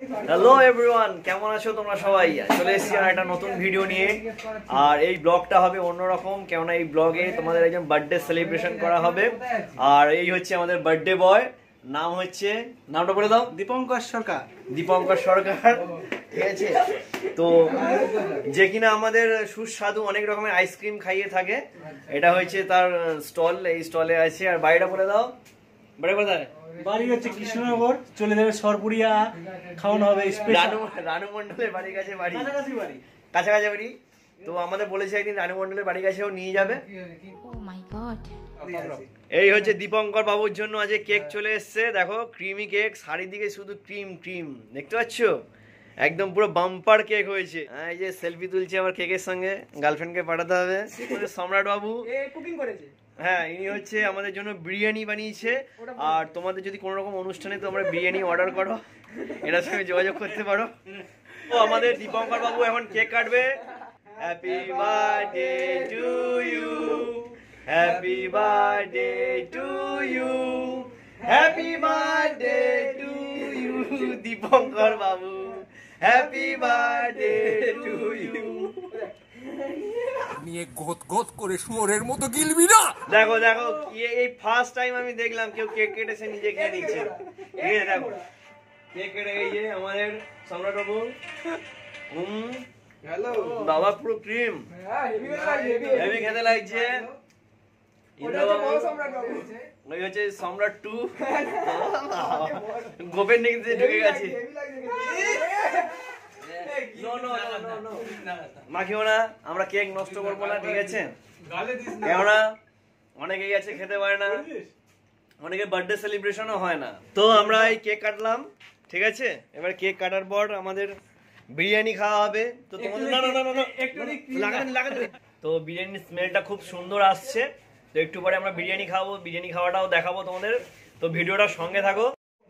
Hello everyone, কেমন আছো তোমরা সবাই? চলে এসেছি আর একটা নতুন ভিডিও নিয়ে। আর এই ব্লগটা হবে অন্যরকম, কেননা এই ব্লগে তোমাদের একজন বার্থডে সেলিব্রেশন করা হবে। আর এই হচ্ছে আমাদের বার্থডে বয়, নাম হচ্ছে, নামটা বলে দাও। দীপঙ্কর সরকার। দীপঙ্কর সরকার, ঠিক আছে। তো যে কিনা আমাদের সুস্বাদু অনেক রকমের আইসক্রিম খাইয়ে থাকে, এটা হচ্ছে তার স্টল। এই স্টলে আছে। আর বাড়িটা বলে দাও। বাড়ি কোথায়? বাড়ি হচ্ছে কৃষ্ণনগর, চলে যাবে সরপুরিয়া, খাওয়ানো হবে। রানু মন্ডলের বাড়ির কাছে বাড়ি, কাছাকাছি বাড়ি। তো আমাদের বলেছে একদিন রানু মন্ডলের বাড়ির কাছেও নিয়ে যাবে। এই হচ্ছে দীপঙ্কর বাবুর জন্য আজকে কেক চলে এসছে। দেখো ক্রিমি কেক, চারিদিকে শুধু ক্রিম ক্রিম, দেখতে পাচ্ছ? একদম পুরো বাম্পার কেক হয়েছে। এই যে সেলফি তুলছে আবার কেকের সঙ্গে, গার্লফ্রেন্ডকে পাঠাতে হবে। সম্রাট বাবু কুকিং করেছে। হ্যাঁ, ইনি হচ্ছে আমাদের জন্য বিরিয়ানি বানিয়েছে। আর তোমাদের যদি কোনো রকম অনুষ্ঠানে তোমরা বিরিয়ানি অর্ডার করো, এটার সঙ্গে যোগাযোগ করতে পারো। তো আমাদের দীপঙ্কর বাবু এখন কেক কাটবে। Happy birthday to you, happy birthday to you, happy birthday to you Dipankar বাবু, হ্যাপি বার্থডে টু ইউ। নিয়ে গোত গোত করে শুয়োরের মতো গিলবি না। দেখো দেখো, এই ফার্স্ট টাইম আমি দেখলাম কেউ কেক কেটেছে নিজে খেয়ে নিচ্ছে। এই দেখো কেক কেটে, এই যে আমাদের সম্রাট বাবু। হ্যালো বাবা, পুরো ক্রিম, হেভি খেতে লাগছে। ওই হচ্ছে সম্রাট 2, গোপের নিতে ঢুকে গেছে। মাখিও না, আমরা কেক নষ্ট করবো না, ঠিক আছে? কেননা অনেকেই আছে খেতে পারে না, অনেকে বার্থডে সেলিব্রেশনও হয় না। তো আমরা এই কেক কাটলাম, ঠিক আছে। এবার কেক কাটার পর আমাদের বিরিয়ানি খাওয়া হবে। তো তোমাদের তো বিরিয়ানির স্মেলটা খুব সুন্দর আসছে। তো একটু পরে আমরা বিরিয়ানি খাবো, বিরিয়ানি খাওয়াটাও দেখাবো তোমাদের। তো ভিডিওটা সঙ্গে থাকো।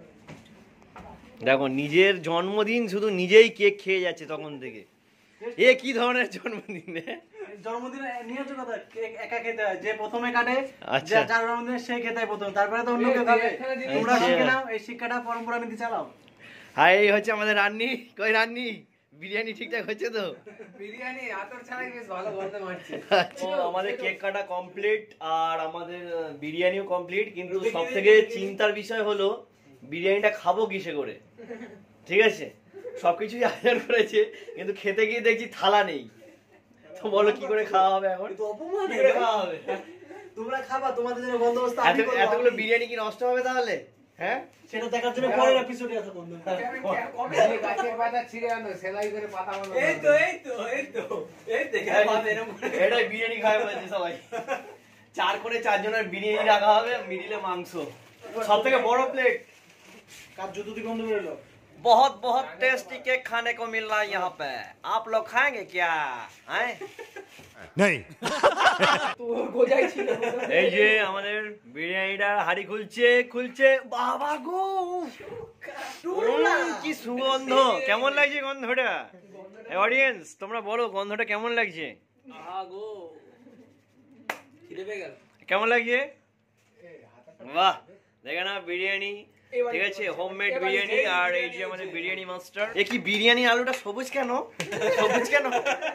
দেখো নিজের জন্মদিন শুধু নিজেই কেক খেয়ে যাচ্ছে তখন থেকে। এ কি ধরনের জন্মদিন? জন্মদিনে নিয়ত কথা, কেক একা খেতে হয়। যে প্রথমে কাটে, আচ্ছা, যার জন্মদিন সেই খেতে হয় প্রথম, তারপরে তো অন্য কেউ খাবে। তোমরা শিখে নাও, এই শিক্ষাটা পরম্পরা নীতি চালাও। হাই, এই হচ্ছে আমাদের রান্নি। কই রান্নি, বিরিয়ানি ঠিকঠাক হচ্ছে তো? বিরিয়ানি আতর ছাড়াই বেশ ভালো গন্ধ মারছে। তো আমাদের কেক কাটা কমপ্লিট আর আমাদের বিরিয়ানিও কমপ্লিট। কিন্তু সবথেকে চিন্তার বিষয় হলো বিরিয়ানিটা খাবো কিসে করে, ঠিক আছে? সবকিছুই আয়োজন করেছে, কিন্তু খেতে গিয়ে দেখছি থালা নেই। তো বলো কি করে খাওয়া হবে এখন? অপমান খাওয়া হবে, তোমরা খাবা, তোমাদের জন্য বন্দোবস্ত আমি করব। এতগুলো বিরিয়ানি কি নষ্ট হবে তাহলে? হ্যাঁ, সেটা দেখার জন্য পরের এপিসোডে আছে বন্ধু। কবে গাছের পাতা ছিঁড়ে আনো, সেলাই করে পাতা বানানো। এই দেখে পাতা এরকম এটাই বিরিয়ানি খাবে বলছে সবাই। 4 করে 4 জনের বিরিয়ানি রাখা হবে, মিডিলে মাংস, সবথেকে বড় প্লেট। কাজ জুতুতি গন্ধ বেরোলো। बहुत बहुत टेस्टी केक खाने को मिल रहा है यहाँ पे। आप लोग खाएंगे क्या? हैं? नहीं। এই যে আমাদের বিরিয়ানিটা হাড়ি খুলছে খুলছে, বাবা গো কি সুগন্ধ! কেমন লাগছে গন্ধটা? অডিয়েন্স তোমরা বলো গন্ধটা কেমন লাগছে? কেমন লাগছে? বাহ, দেখে না বিরিয়ানি, ঠিক আছে, হোমমেড বিরিয়ানি। আর এই যে আমাদের বিরিয়ানি মাস্টার। এ কি বিরিয়ানি আলুটা সবুজ কেন? সবুজ কেন?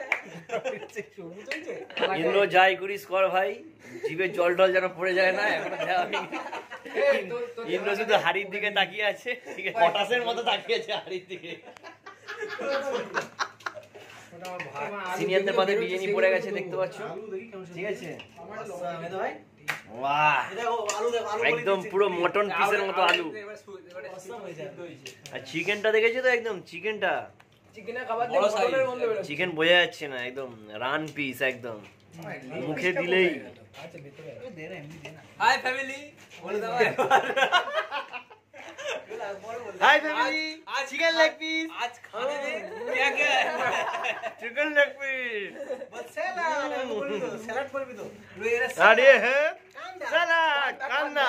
ইন্দ্র যাই করিস কর ভাই, জিভে জল টল যেন পড়ে যায় না। এখন ইন্দ্র শুধু হাড়ির দিকে তাকিয়ে আছে, ঠিক আছে, পটাশের মতো তাকিয়ে আছে হাড়ির দিকে। সিনিয়রদের পাতে বিরিয়ানি পড়ে গেছে, দেখতে পাচ্ছ, ঠিক আছে। বাহ, একদম পুরো মটন পিসের মতো আলু। আর চিকেনটা দেখেছো তো? একদম চিকেনটা, চিকেন বোঝা যাচ্ছে না, একদম রান পিস, একদম মুখে দিলেই। হাই ফ্যামিলি, বলে দাও। Hi family, chicken leg piece आज खाने में क्या क्या है? चिकन लेग पीस, बस सैलाड पर भी दो। और ये है सलाद कांदा,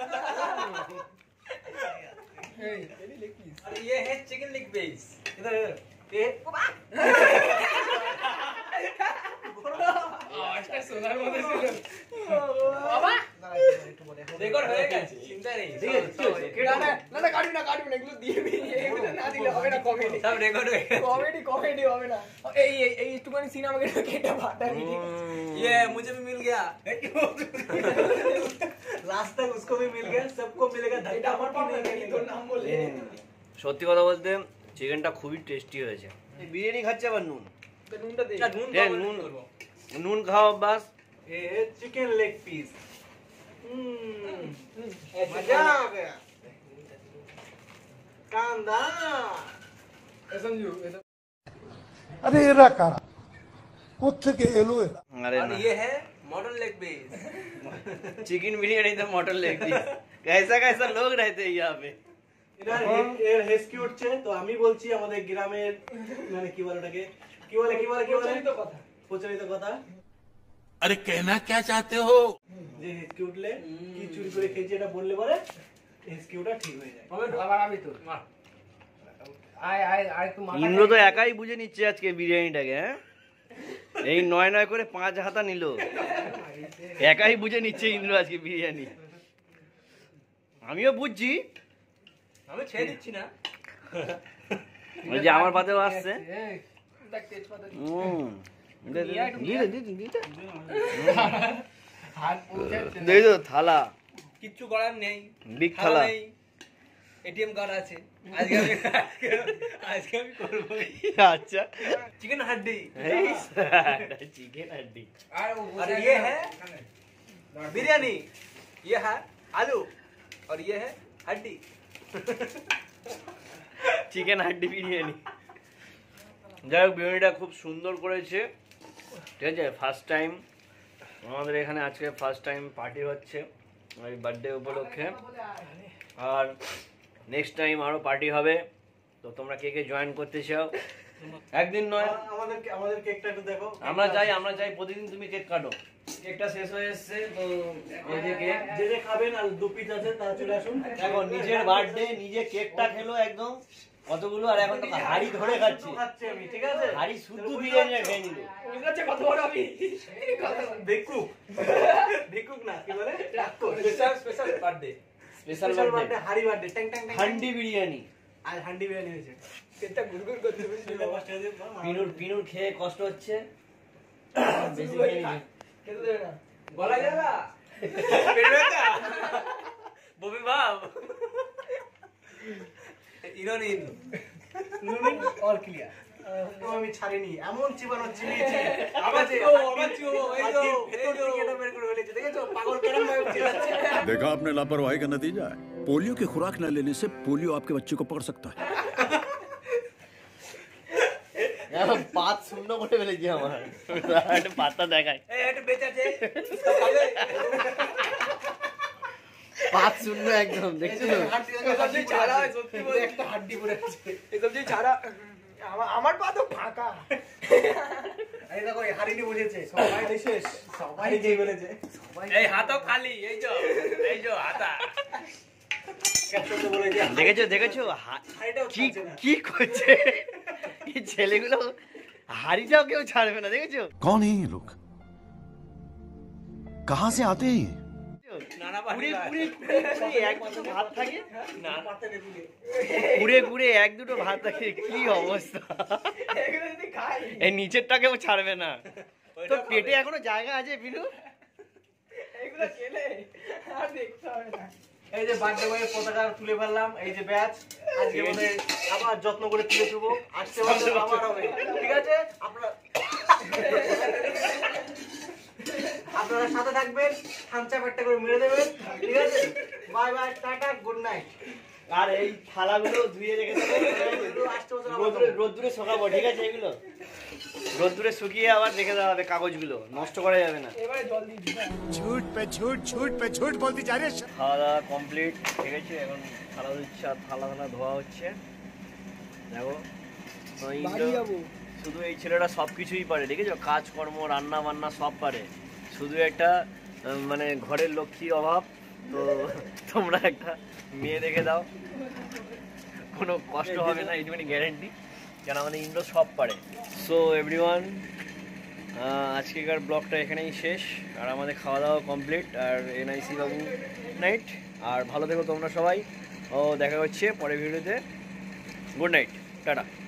और ये है चिकन लेग पीस। इधर ये আজকে সোনার মধ্যে ছিল বাবা। রেকর্ড হয়ে গেছে। চিন্তা নেই ঠিক আছে, কি হয়েছে? কেটে না না না কাটবি না এগুলো দিয়ে এগুলো না দিলে হবে না কমেডি সব রেকর্ড হয়ে কমেডি হবে না এই একটুখানি সিন আমাকে কেটে পাঠাই ये मुझे भी मिल गया लास्ट तक उसको भी मिल गया, सबको मिलेगा এটা धक्का আমার मुक्की পাপা नहीं নাকি তোর करेंगे। নাম বলে সত্যি কথা বলতে চিকেনটা খুবই টেস্টি হয়েছে। এই বিরিয়ানি খাচ্ছে আবার নুন, তো নুনটা দে নুন এ, নুন নুন খাওয়া বাস। ये है चिकन लेग पीस। मजा आ गया। कांदा समझू अरे एरा कारा कोत्थेके एलो एरा अरे और ना, ये है modern leg piece chicken biryani तो मटन लेग पीस। कैसा कैसा लोग रहते हैं यहाँ पे। এরা এর হেসকি উঠছে, তো আমি বলছি আমাদের গ্রামের মানে কি বলে ওটাকে, কি বলে প্রচলিত কথা প্রচলিত কথা, अरे कहना क्या चाहते हो যে হেসকি উঠলে কি চুরি করে খেয়েছি এটা বললে পরে হেসকি ওটা ঠিক হয়ে যায়। আবার আমি তো আয় তুই ইন্দ্র তো একাই বুঝে নিচ্ছে আজকে বিরিয়ানিটাকে। হ্যাঁ, এই নয় নয় করে 5 হাতা নিল, একাই বুঝে নিচ্ছে ইন্দ্র আজকে বিরিয়ানি। আমিও বুঝছি, আমি ছেড়ে দিচ্ছি না ওই যে আমার পাতেও আসছে। দেখ তেজপাতা দে দে দে দে দে হাত পৌঁছাচ্ছে দে দে থালা, কিচ্ছু করার নেই বিগ থালা। এটিএম কার্ড আছে আজকে আমি করবো আচ্ছা, চিকেন হাড্ডি চিকেন হাড্ডি, और ये है बिरयानी, ये है आलू और ये है हड्डी চিকেন হাড্ডি বিরিয়ানি। যাই হোক, বিরিয়ানিটা খুব সুন্দর করেছে, ঠিক আছে। ফার্স্ট টাইম আমাদের এখানে আজকে ফার্স্ট টাইম পার্টি হচ্ছে ওই বার্থডে উপলক্ষে, আর নেক্সট টাইম আরও পার্টি হবে। তো তোমরা কে কে জয়েন করতে চাও, একদিন নয়, আমাদের কেকটা একটু দেখো। আমরা চাই প্রতিদিন তুমি কেক কাটো। কেকটা শেষ হয়ে এসছে, তো এই যে কেক, যে খাবেন আর 2 পিস আছে তারা চলে আসুন। দেখো নিজের বার্থডে নিজে কেকটা খেলো একদম কতগুলো, আর এখন তো হাড়ি ধরে খাচ্ছি, খাচ্ছি আমি, ঠিক আছে। হাড়ি শুদ্ধ বিরিয়ানি খেয়ে নিল। ওই কাছে কত বড় আমি ভিক্ষুক না, কি বলে, special birthday special special birthday birthday, হাড়ি বার্থডে, ট্যাং ট্যাং ট্যাং। হান্ডি বিরিয়ানি। আর হান্ডি বিরিয়ানি হয়েছে। কেকটা গুড়গুড় করতে বুঝলি বাবা পিনুর খেয়ে কষ্ট হচ্ছে, বেশি খেয়ে নিয়েছে। খেতে দেবে না बोला जाएगा पेट में क्या बॉबी बाब इन्होंने নুন অল ক্লিয়ার। তো আমি ছাড়িনি, এমন চিবানো চিবিয়েছি আবার চো এই তো ভেতর থেকে এটা বের করে ফেলেছে, দেখেছো পাগল কেরম ভাবে চিল্লাচ্ছে। देखा आपने लापरवाही का नतीजा है। पोलियो की खुराक न लेने से पोलियो आपके बच्चे को पकड़ सकता है। পাত শূন্য করে ফেলেছি আমার, একটা পাতা দেখায়, ए এটা বেচাছে খাবে পাত শূন্য একদম, দেখছো তো? সবজি ছাড়া হয় সত্যি বলে একটা হাড্ডি পড়ে আছে এই সবজি ছাড়া আমার পা তো ফাঁকা এই দেখো এই হাড়িনি বুঝেছে, সবাই শেষ, সবাই খেয়ে ফেলেছে। এই হাতও খালি এই যে হাতা ক্যাপ্টেন বলে যে দেখেছো হাড়িটাও কি খাচ্ছে না। কি করছে এই ছেলেগুলো, হাড়িটাও কেউ ছাড়বে না, দেখেছো? कौन है ये लोग? कहाँ से आते हैं ये? নানা কুড়ে পানি কুড়ে কুড়ে এক দুটো ভাত থাকে, না কুড়ে কুড়ে এক দুটো ভাত থাকে, কি অবস্থা! এগুলো যদি খাই এই নিচেরটাকেও ছাড়বে না, তো পেটে এখনো জায়গা আছে পিনু। এগুলো খেলে আর দেখতে হবে না এই যে বার্থডে বয়ে পতাকা তুলে ফেললাম, এই যে ব্যাচ আজকে আমাদের আবার যত্ন করে তুলে দেবো, আজকে বছর আবার হবে, ঠিক আছে। আপনারা সাথে থাকবেন, থামচা একটা করে মেরে দেবেন, ঠিক আছে। Bye bye, tata, good night. আর এই থালাগুলো ধুয়ে রেখে দেবো, রোদ্দুরে শুকাবো, ঠিক আছে। এগুলো রোদ্দুরে শুকিয়ে আবার রেখে দেওয়া হবে, কাগজগুলো নষ্ট করা যাবে না। এবারে জল দিয়ে দিই झूठ पे झूठ बोलती जा रही है খাওয়া দাওয়া কমপ্লিট, ঠিক আছে। এখন থালা দিচ্ছে, আর থালা ধোয়া হচ্ছে। দেখো তো শুধু এই ছেলেটা সব কিছুই পারে, দেখেছো, কাজকর্ম রান্না বান্না সব পারে, শুধু একটা মানে ঘরের লক্ষ্মীর অভাব। তো তোমরা একটা মেয়ে দেখে দাও, কোনো কষ্ট হবে না, এইটুকুনি গ্যারেন্টি, কেন আমাদের ইন্দ্র সব পারে। সো এভরিওয়ান, আজকেকার ব্লগটা এখানেই শেষ, আর আমাদের খাওয়া দাওয়া কমপ্লিট, আর এনআইসি বাবু নাইট, আর ভালো থেকো তোমরা সবাই। ও দেখা হচ্ছে পরের ভিডিওতে। Good night, tata.